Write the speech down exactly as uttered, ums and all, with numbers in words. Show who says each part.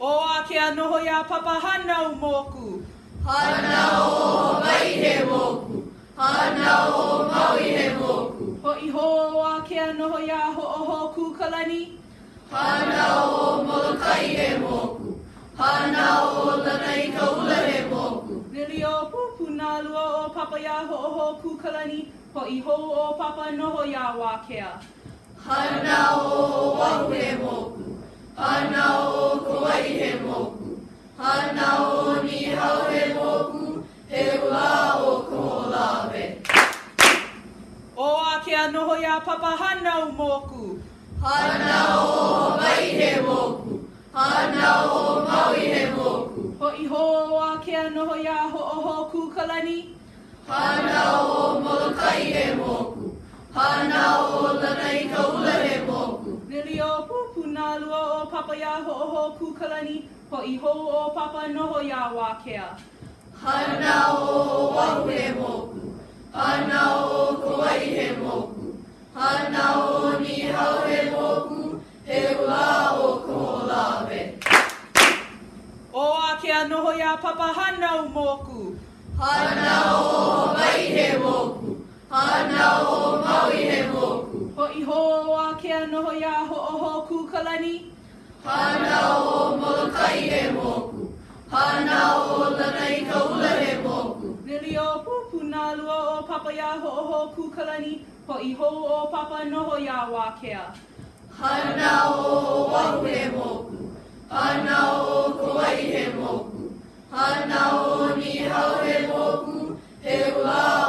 Speaker 1: O a ke anoho ia papa hanau moku.
Speaker 2: Hanau mai he moku. Hanau maui he moku.
Speaker 1: Ho iho a ke anoho ia ho oho kukalani.
Speaker 2: Hanau molokai he moku. Hanau lanai kaula he moku.
Speaker 1: Nili o pupu nā lua o papa ia ho oho kukalani. Ho iho o papa noho ia wakea.
Speaker 2: Hanau wahu he moku. Hanau kuai he moku. Hanau ni hau he moku. He ula o koholawe.
Speaker 1: O a ke anoho ia papa hanau moku.
Speaker 2: Hanau mai he moku. Hanau maui he moku.
Speaker 1: Ho iho a ke anoho ia ho oho kukalani.
Speaker 2: Hanau molokai he moku. Hanau lanai kaula he moku.
Speaker 1: Nili o pupu nā lua o papa ia ho oho kukalani. Ho iho o papa noho ia wakea.
Speaker 2: Hanau wahu he moku. Hanau kuai he moku. Hanau ni hau he moku. He ula o koholawe.
Speaker 1: O a ke anoho ia papa hanau moku.
Speaker 2: Hanau mai he moku. Hanau maui he moku.
Speaker 1: Ho iho a ke anoho ia ho oho kukalani.
Speaker 2: Hanau molokai he moku. Hanau lanai kaula he moku.
Speaker 1: Nili o pupu nā lua o papa ia ho oho kukalani. Ho iho o papa noho ia wakea.
Speaker 2: Hanau wahu he moku. Hanau kuai he moku. Hanau ni hau he moku. He ula